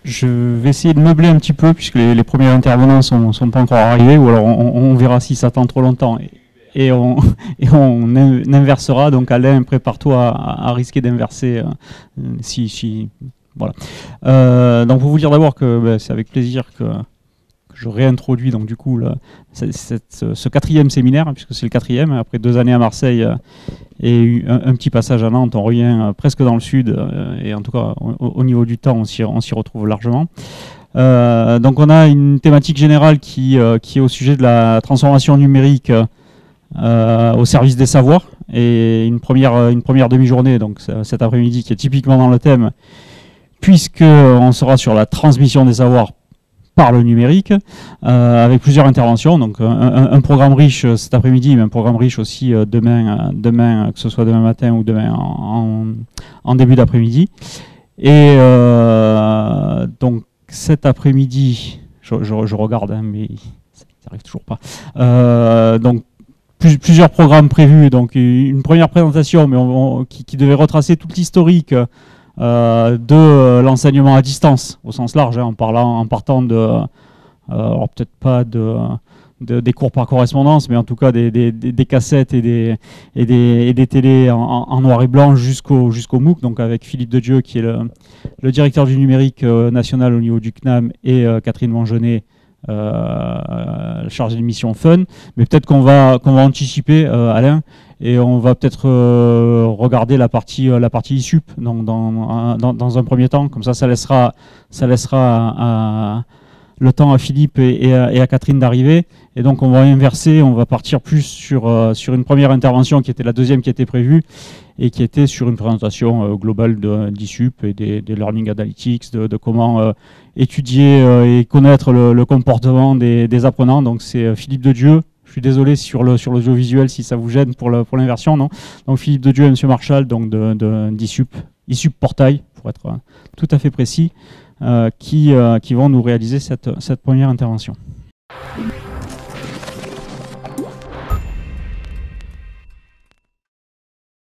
Je vais essayer de meubler un petit peu puisque les premiers intervenants sont pas encore arrivés, ou alors on verra si ça tend trop longtemps et on, et on inversera. Donc Alain, prépare-toi à risquer d'inverser si voilà. Donc pour vous dire d'abord que c'est avec plaisir que je réintroduis donc du coup ce quatrième séminaire, puisque c'est le quatrième, après 2 années à Marseille et un petit passage à Nantes. On revient presque dans le sud, et en tout cas au niveau du temps on s'y retrouve largement. Donc on a une thématique générale qui est au sujet de la transformation numérique au service des savoirs, et une première demi-journée, donc cet après-midi, qui est typiquement dans le thème, puisqu'on sera sur la transmission des savoirs par le numérique, avec plusieurs interventions. Donc un programme riche cet après-midi, mais un programme riche aussi demain, que ce soit demain matin ou demain en début d'après-midi. Et donc cet après-midi, je regarde, hein, mais ça n'arrive toujours pas. Donc plusieurs programmes prévus. Donc une première présentation, mais qui devait retracer toute l'historique de l'enseignement à distance au sens large, hein, en partant de, alors peut-être pas des cours par correspondance, mais en tout cas des cassettes et des télés en noir et blanc jusqu'au MOOC, donc avec Philippe Dedieu qui est le directeur du numérique national au niveau du CNAM, et Catherine Vangenet, chargée de mission Fun. Mais peut-être qu'on va anticiper, Alain, et on va peut-être regarder la partie ISUP dans un premier temps. Comme ça laissera le temps à Philippe et à Catherine d'arriver. Et donc on va inverser, on va partir plus sur une première intervention qui était la deuxième qui était prévue, et qui était sur une présentation globale d'ISUP et des Learning Analytics, de comment étudier et connaître le comportement des apprenants. Donc c'est Philippe Dedieu. Je suis désolé sur l'audiovisuel si ça vous gêne pour l'inversion, non. Donc Philippe Dedieu et M. Marchal, donc d'ISUP Portail, pour être tout à fait précis, qui vont nous réaliser cette première intervention.